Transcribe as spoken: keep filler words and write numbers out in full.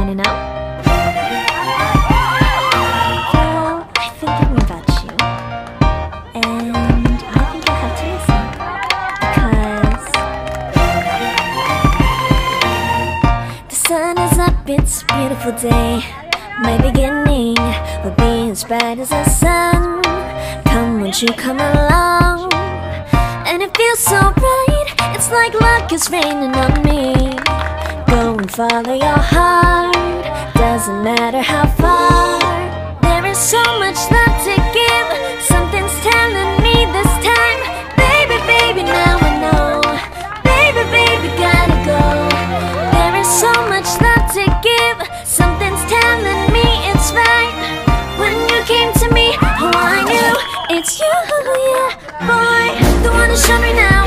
wanna know? Well, I've been thinking about you, and I think you'll have to listen, because the sun is up, it's a beautiful day. My beginning will be as bright as the sun. Come, won't you come along? And it feels so bright, it's like luck is raining on me. Go and follow your heart, doesn't matter how far. There is so much love to give, something's telling me this time. Baby, baby, now I know. Baby, baby, gotta go. There is so much love to give, something's telling me it's right. When you came to me, oh I knew it's you, yeah, boy, the one to show me now.